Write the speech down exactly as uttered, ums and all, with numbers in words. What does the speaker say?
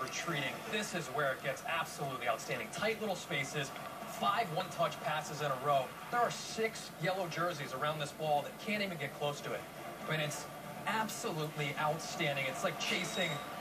retreating. This is where it gets absolutely outstanding. Tight little spaces, five one-touch passes in a row. There are six yellow jerseys around this ball that can't even get close to it. I mean, it's absolutely outstanding. It's like chasing